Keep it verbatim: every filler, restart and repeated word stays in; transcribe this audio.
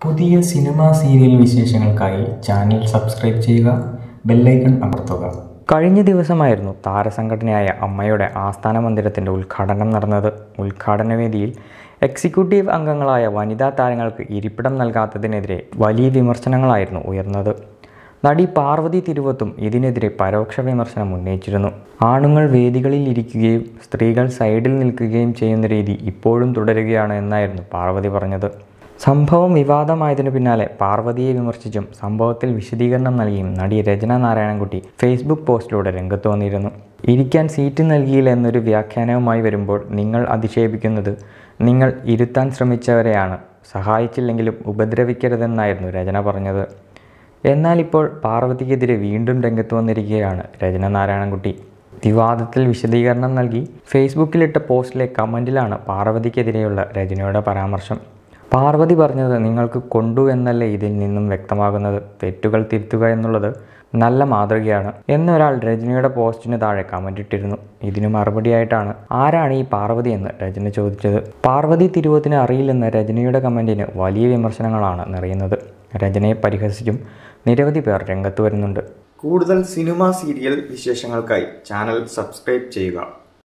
പുതിയ cinema serial വിശേഷങ്ങൾക്കായി channel subscribe ചെയ്യുക, ബെല്ലൈക്കൺ അമർത്തുക. കഴിഞ്ഞ ദിവസമായിരുന്നു താരസംഘടനയായ അമ്മയുടെ ആസ്ഥാന മന്ദിരത്തിൻ്റെ ഉദ്ഘാടനം നടന്നത്. ഉദ്ഘാടന വേദിയിൽ എക്സിക്യൂട്ടീവ് അംഗങ്ങളായ വനിതാ താരങ്ങൾക്ക് ഇരിപ്പിടം നൽകാത്തതിനെതിരെ വലിയ വിമർശനങ്ങളായിരുന്നു ഉയർന്നത്. നടി പാർവതി തിരുവോത്തും ഇതിനെതിരെ പരോക്ഷ വിമർശനം ഉന്നയിച്ചിരുന്നു. ആണുങ്ങൾ വേദികളിൽ ഇരിക്കുകയും സ്ത്രീകൾ സൈഡിൽ നിൽക്കുകയും ചെയ്യുന്ന രീതി ഇപ്പോഴും തുടരുകയാണ് എന്നായിരുന്നു പാർവതി പറഞ്ഞത്. സംഭവം വിവാദമായതിനു പിന്നാലെ പാർവതിയെ വിമർശിച്ചും സംഭവത്തിൽ വിശദീകരണം നൽകിയും നടി രചന നാരായണൻകുട്ടി ഫേസ്ബുക്ക് പോസ്റ്റിലൂടെ രംഗത്ത് വന്നിരുന്നു. ഇരിക്കാൻ സീറ്റ് നൽകിയില്ല എന്നൊരു വ്യാഖ്യാനവുമായി വരുമ്പോൾ നിങ്ങൾ അധിക്ഷേപിക്കുന്നത് നിങ്ങൾ ഇരുത്താൻ ശ്രമിച്ചവരെയാണ്, സഹായിച്ചില്ലെങ്കിലും ഉപദ്രവിക്കരുതെന്നായിരുന്നു രചന പറഞ്ഞത്. എന്നാൽ ഇപ്പോൾ പാർവതിക്കെതിരെ വീണ്ടും രംഗത്ത് വന്നിരിക്കുകയാണ് രചന നാരായണൻകുട്ടി. വിവാദത്തിൽ വിശദീകരണം നൽകി ഫേസ്ബുക്കിലിട്ട പോസ്റ്റിലെ കമൻറ്റിലാണ് പാർവതിക്കെതിരെയുള്ള രചനയുടെ പരാമർശം. പാർവതി പറഞ്ഞത് നിങ്ങൾക്ക് കൊണ്ടു എന്നല്ലേ ഇതിൽ നിന്നും വ്യക്തമാകുന്നത്, തെറ്റുകൾ തിരുത്തുക എന്നുള്ളത് നല്ല മാതൃകയാണ് എന്നൊരാൾ രജനിയുടെ പോസ്റ്റിന് താഴെ കമൻ്റ് ഇട്ടിരുന്നു. ഇതിനു മറുപടിയായിട്ടാണ് ആരാണ് ഈ പാർവതി എന്ന് രജന ചോദിച്ചത്. പാർവതി തിരുവോത്തിനെ അറിയില്ലെന്ന രജനിയുടെ കമൻറ്റിന് വലിയ വിമർശനങ്ങളാണ് നിറയുന്നത്. രജനയെ പരിഹസിച്ചും നിരവധി പേർ രംഗത്ത് വരുന്നുണ്ട്. കൂടുതൽ സിനിമ സീരിയൽ വിശേഷങ്ങൾക്കായി ചാനൽ സബ്സ്ക്രൈബ് ചെയ്യുക.